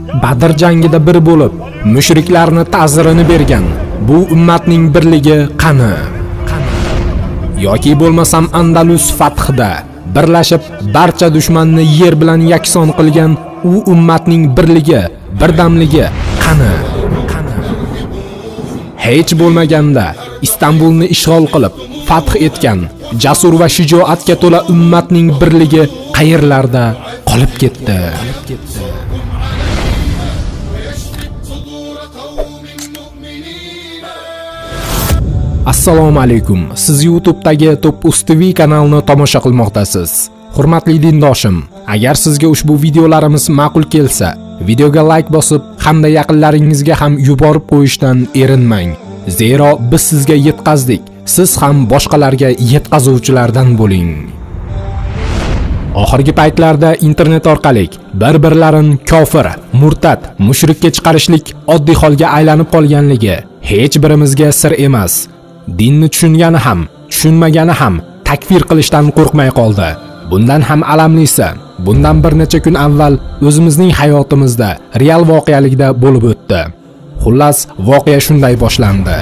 Badr jangida bir bo'lib, mushriklarni ta'zirini bergan bu ummatning birligi qani? Yoki bo'lmasam Andalus fathida birlashib barcha dushmanni yer bilan yakson qilgan u ummatning birligi, birdamligi qani? Hech bo'lmaganda Istanbulni ishg'ol qilib, fath etgan jasur va shijoatga to'la ummatning birligi qayerlarda qolib ketdi? Assalomu alaykum. Siz YouTube'dagi Top.uz TV kanalini tomosha qilmoqdasiz. Hurmatli dindoshim, agar sizga ushbu videolarimiz ma'qul kelsa, videoga like bosib, hamda yaqinlaringizga ham yuborib qo'yishdan erinmang. Zero biz sizga yetkazdik, siz ham boshqalarga yetkazuvchilardan bo'ling. Oxirgi paytlarda internet orqali bir-birlarini kofir, murtad, mushrikka chiqarishlik oddiy holga aylanib qolganligi hech birimizga sir emas. Dinni tushungani ham, tushunmagani ham takfir qilishdan qo'rqmay qoldi. Bundan ham alamlisi, bundan bir necha kun avval o'zimizning hayotimizda real voqealikda bo'lib o'tdi. Xullas, voqea shunday boshlandi.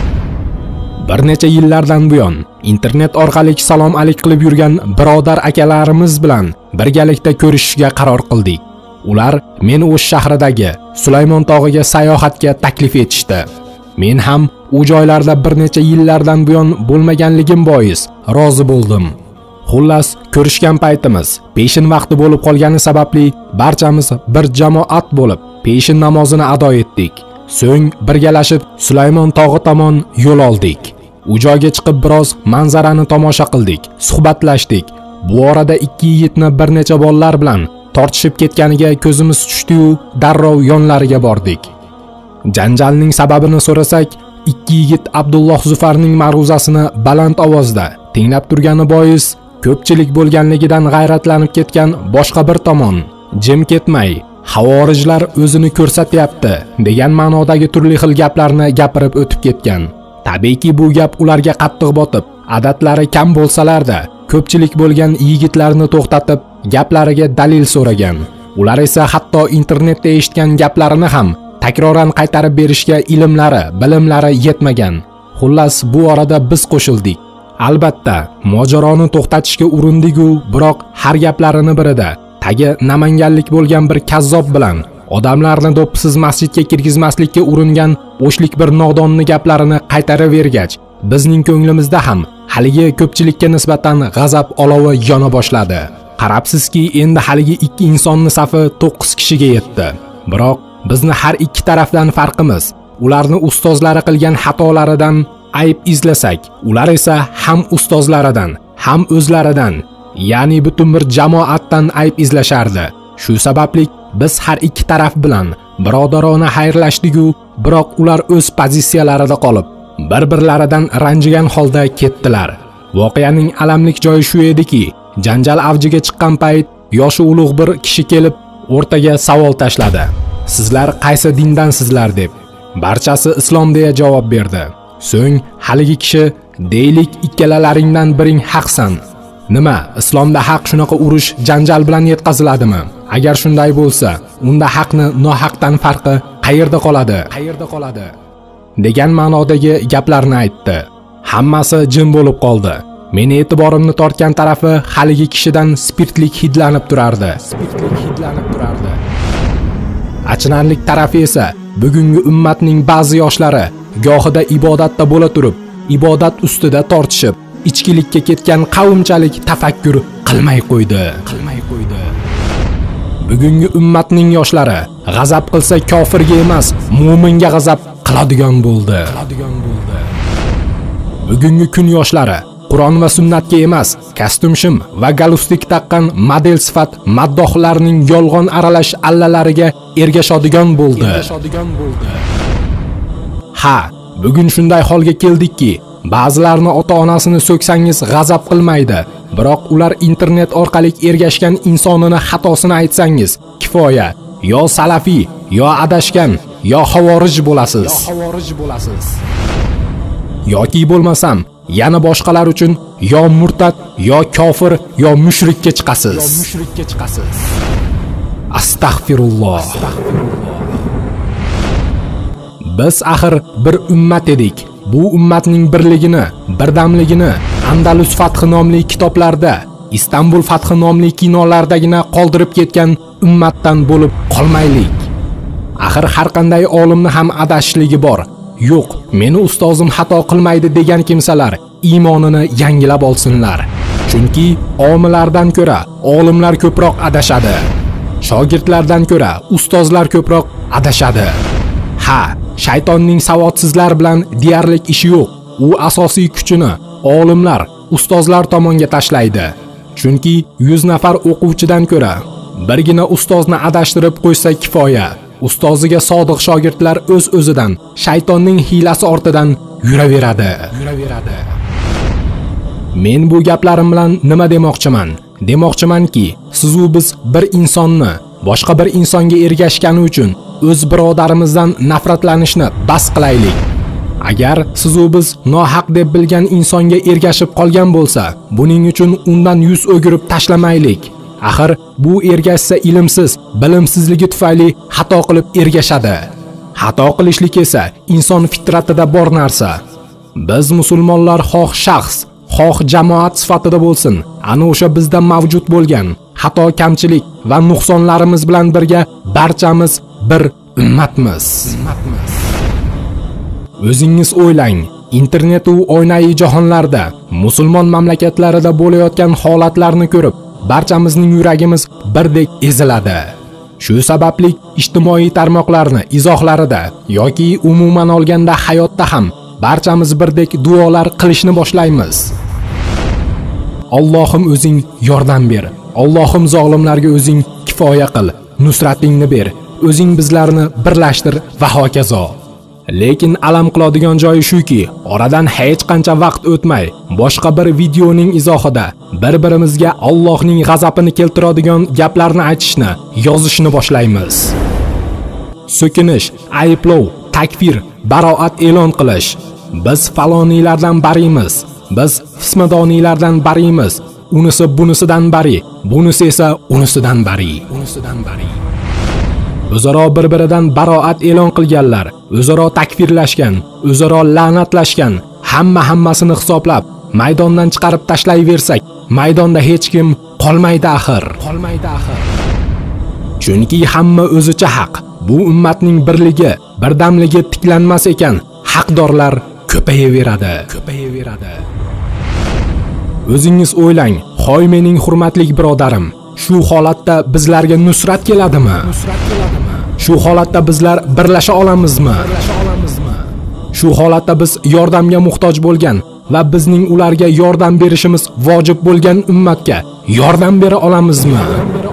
Bir necha yillardan buyon internet orqali salom alik qilib yurgan birodar akalarimiz bilan birgalikda ko'rishishga qaror qildik. Ular meni O'sh shahridagi Sulaymon tog'iga sayohatga taklif etishdi. Men ham u joylarda bir necha yillardan buyon bo'lmaganligim bois rozi bo'ldim. Xullas, ko'rishgan paytimiz peshin vaqti bo'lib qolgani sababli barchamiz bir jamoat bo'lib peshin namozini ado etdik. So'ng birgalashib Sulaymon tog'i tomon yo'l oldik. U joyga chiqib biroz manzarani tomosha qildik, suhbatlashdik. Bu orada ikki yigitni bir necha bolalar bilan tortishib ketganiga ko'zimiz tushdi-yu, darrov yonlariga bordik. Janjalning sababini so'rasak, ikki yigit Abdulloh Zufarning ma'ruzasini baland ovozda tinglab turgani bois ko'pchilik bo'lganligidan g'ayratlanib ketgan boshqa bir tomon jim ketmay, havorijlar o'zini ko'rsatyapti degan ma'nodagi turli xil gaplarni gapirib o'tib ketgan. Tabiiyki bu gap ularga qattiq botib, adatlari kam bo'lsalarda ko'pchilik bo'lgan yigitlarni to'xtatib, gaplariga dalil so'ragan. Ular esa hatto internetda eshitgan gaplarini ham takroran qaytarib berishga ilmlari, bilimlari yetmagan. Xullas, bu orada biz qo'shildik. Albatta, mojaroni to'xtatishga urindik-u, biroq har gaplarini birida tagi namanganlik bo'lgan bir kazzob bilan odamlarni do'ppisiz masjidga kirgizmaslikka uringan o'shlik bir nodonni gaplarini qaytaravergach, bizning ko'nglimizda ham haligi ko'pchilikka nisbatan g'azab olovi yona boshladi. Qarabsizki, endi haligi ikki insonning safi 9 kishiga yetdi. Biroq bizni har ikki tarafdan farqimiz, ularni ustozlari qilgan xatolaridan ayb izlasak, ular esa ham ustozlaridan, ham o'zlaridan, ya'ni butun bir jamoatdan ayb izlashardi. Shu sababli biz har ikki taraf bilan birodarona xayrlashdik-u, biroq ular o'z pozitsiyalarida qolib, bir-birlaridan ranjigan holda ketdilar. Voqeaning alamlik joyi shu ediki, janjal avjiga chiqqan payt yoshi ulug' bir kishi kelib o'rtaga savol tashladi. Sizlar qaysi dindansizlar deb. Barchasi islom deya javob berdi. So'ng haligi kishi, deylik ikkalalaringdan biring haqsan. Nima, islomda haq shunaqa urush, janjal bilan yetkaziladimi? Agar shunday bo'lsa, unda haqni nohaqdan farqi qayerda qoladi? Degan ma'nodagi gaplarni aytdi. Hammasi jim bo'lib qoldi. Meni e'tiborimni tortgan tarafi haligi kishidan spirtlik hidlanib turardi. Achinarli tarafi esa bugungi ummatning ba'zi yoshlari gohida ibodatda bo'la turib, ibodat ustida tortishib, ichkilikka ketgan qavmchalik tafakkur qilmay qo'ydi. Bugungi ummatning yoshlari g'azab qilsa kofirga emas, mu'minga g'azab qiladigan bo'ldi. Bugungi kun yoshlari Qur'on va sunnatga emas, kostyum-shim va galustik taqqan model sifat maddohlarning yolg'on aralash allalariga ergashadigan bo'ldi. Ha, bugun shunday holga keldikki, ba'zilarni ota-onasini so'ksangiz g'azab qilmaydi, biroq ular internet orqali ergashgan insonini xatosini aytsangiz kifoya, yo salafiy, yo adashgan, yo havorij bo'lasiz. Yoki bo'lmasam, yana boshqalar uchun yo murtad, yo kofir, yo mushrikka chiqasiz. Astagfirulloh. Biz axir bir ummat edik. Bu ummatning birligini, birdamligini Andalus fathi nomli kitoblarda, Istanbul fathi nomli kinolardagina qoldirib ketgan ummatdan bo'lib qolmaylik. Axir har qanday olimni ham adashishligi bor. Yo'q, meni ustozim xato qilmaydi degan kimsalar iymonini yangilab olsinlar. Chunki omilardan ko'ra olimlar ko'proq adashadi. Shogirdlardan ko'ra ustozlar ko'proq adashadi. Ha, shaytonning savodsizlar bilan deyarli ishi yo'q. U asosiy kuchini olimlar, ustozlar tomonga tashlaydi. Chunki 100 nafar o'quvchidan ko'ra birgina ustozni adashtirib qo'ysa kifoya. Ustoziga sodiq shogirdlar o'z-o'zidan shaytonning hiylasi ortidan yuraveradi. Men bu gaplarim bilan nima demoqchiman? Demoqchimanki, siz u biz bir insonni boshqa bir insonga ergashgani uchun o'z birodarimizdan nafratlanishni bas qilaylik. Agar siz u biz nohaq deb bilgan insonga ergashib qolgan bo'lsa, buning uchun undan yuz o'girib tashlamaylik. Axir bu ergashsa ilmsiz, bilimsizligi tufayli xato qilib ergashadi. Xato qilishlik esa inson fitratida bor narsa. Biz musulmonlar xoh shaxs, xoh jamoat sifatida bo'lsin, ana o'sha bizda mavjud bo'lgan xato, kamchilik va nuqsonlarimiz bilan birga barchamiz bir ummatmiz. O'zingiz o'ylang, internet u oynai jahonlarda, musulmon mamlakatlarida bo'layotgan holatlarni ko'rib, barchamizning yuragimiz birdek eziladi. Shu sababli ijtimoiy tarmoqlarni izohlarida yoki umuman olganda hayotda ham barchamiz birdek duolar qilishni boshlaymiz. Allohim o'zing yordam ber. Allohim zolimlarga o'zing kifoya qil. Nusratingni ber. O'zing bizlarni birlashtir va hokazo. Lekin alam qiladigan joyi shuki, oradan hech qancha vaqt o'tmay, boshqa bir videoning izohida bir-birimizga Allohning g'azabini keltiradigan gaplarni aytishni, yozishni boshlaymiz. So'kinish, ayblov, takfir, baroat e'lon qilish. Biz faloniylardan barimiz. Biz fismadoniylardan barimiz. Unisi bunisidan bari, bunisi esa unisidan bari. O'zaro bir-biridan baroat e'lon qilganlar, o'zaro takfirlashgan, o'zaro la'natlashgan, hammasini hisoblab maydondan chiqarib tashlayversak, maydonda hech kim qolmaydi axir. Chunki hamma o'zicha haq. Bu ummatning birligi, birdamligi tiklanmas ekan, haqdorlar ko'payaveradi. O'zingiz o'ylang, hoy mening hurmatli birodarim, shu holatda bizlarga nusrat keladimi? Shu holatda bizlar birlasha olamizmi? Shu holatda biz yordamga muhtoj bo'lgan va bizning ularga yordam berishimiz vojib bo'lgan ummatga yordam bera olamizmi?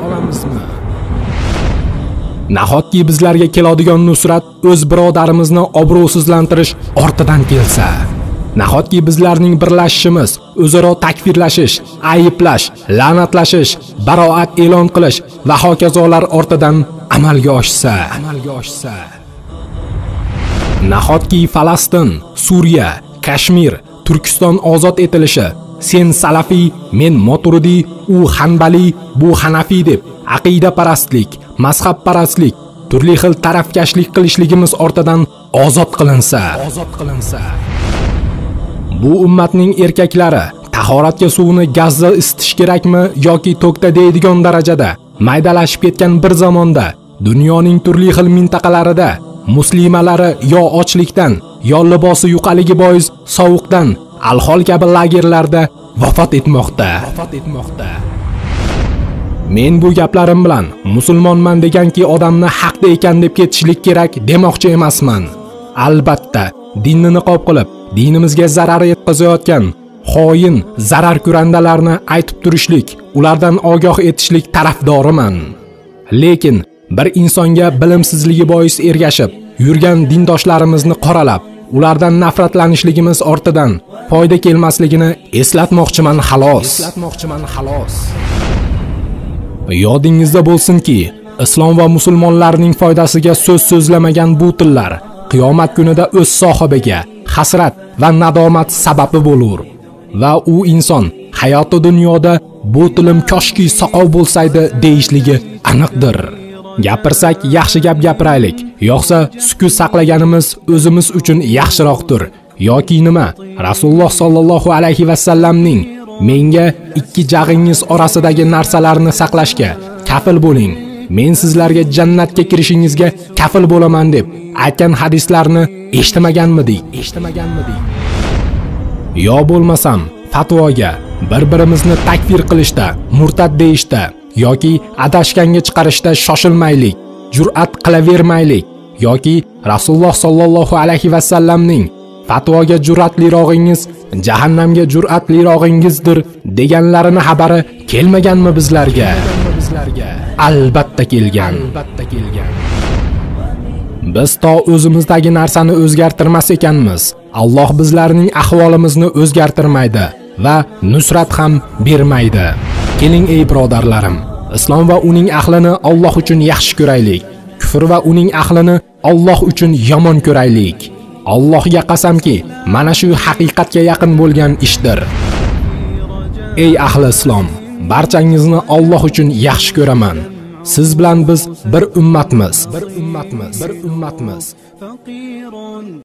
Nahotki bizlarga keladigan nusrat o'z birodarimizni obro'sizlantirish ortidan kelsa? Nahotki bizlarning birlashishimiz, o'zaro takfirlashish, ayiblash, la'natlashish, baroat e'lon qilish va hokazolar ortidan amalga oshsa? Nahotki Falastin, Suriya, Kashmir, Turkiston ozod etilishi, sen salafiy, men Moturidi, u Hanbali, bu Hanafiy deb aqida parastlik, mazhab parastlik, turli xil tarafkashlik qilishligimiz ortidan ozod qilinsa? Bu ummatning erkaklari tahoratga suvni gazda isitish kerakmi yoki tokda deydigan darajada maydalashib ketgan bir zamonda dunyoning turli xil mintaqalarida muslimalari yo ochlikdan, yo libosi yuqaligi bois sovuqdan, alhol kabi lagerlarda vafot etmoqda. Men bu gaplarim bilan musulmonman deganki odamni haqda ekan deb ketishlik kerak demoqchi emasman. Albatta, dinni niqob qilib, dinimizga zarar yetkazayotgan xoin, zarar kurandalarni aytib turishlik, ulardan ogoh etishlik tarafdoriman. Lekin bir insonga bilimsizligi bois ergashib yurgan dindoshlarimizni qoralab, ulardan nafratlanishligimiz ortidan foyda kelmasligini eslatmoqchiman xolos. Yodingizda bo'lsinki, islom va musulmonlarning foydasiga so'z so'zlamagan bu tillar qiyomat kunida o'z sohibiga hasrat va nadomat sababi bo'lur. Va u inson hayoti dunyoda bu tilim koshki soqov bo'lsaydi deyishligi aniqdir. Gapirsak yaxshi gap gapiraylik, yo'qsa sukut saqlaganimiz o'zimiz uchun yaxshiroqdir. Yoki nima? Rasululloh sollallohu alayhi va sallamning menga ikki jag'ingiz orasidagi narsalarni saqlashga kafil bo'ling. Men sizlarga jannatga kirishingizga kafil bo'laman deb aytgan hadislarni eshitmaganmidik? Yo bo'lmasam fatvoga bir-birimizni takfir qilishda, murtad deyishda yoki adashganga chiqarishda shoshilmaylik, jur'at qilavermaylik yoki Rasululloh sollallohu alayhi va sallamning fatvoga jur'atlirog'ingiz jahannamga jur'atlirog'ingizdir deganlarini xabari kelmaganmi bizlarga? Albatta kelgan. Biz to o'zimizdagi narsani o'zgartirmas ekanmiz, Alloh bizlarning ahvolimizni o'zgartirmaydi va nusrat ham bermaydi. Keling ey birodarlarim, islom va uning ahlini Alloh uchun yaxshi ko'raylik. Kufr va uning ahlini Alloh uchun yomon ko'raylik. Allohga qasamki, mana shu haqiqatga yaqin bo'lgan ishdir. Ey ahli islom, barchangizni Alloh uchun yaxshi ko'raman. Siz bilan biz bir ummatmiz.